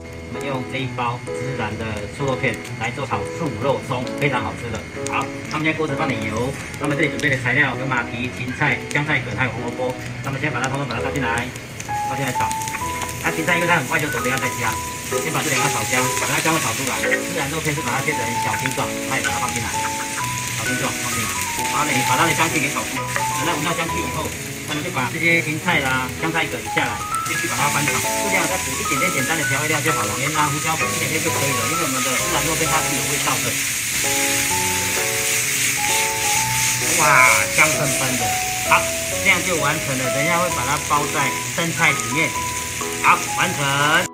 我们用这一包孜然的素肉片来做炒素肉松，非常好吃的。好，那么现在锅子放点油，那么这里准备的材料有马蹄、芹菜、香菜梗还有红萝卜。那么先把它通通把它倒进来，炒。那芹菜因为它很快就熟，等一下再加。先把这两个炒香，把它香味炒出来。孜然肉片是把它切成小丁状，它也把它放进来，小丁状放进来。把它的香气给炒出，等它闻到香气以后，那么就把这些芹菜啦、香菜梗下来。继续把它翻炒，适量再补一点点简单的调味料就好了，盐啊、胡椒粉一点点就可以了，因为我们的孜然肉片它是有味道的。哇，香喷喷的，好，这样就完成了。等一下会把它包在生菜里面，好，完成。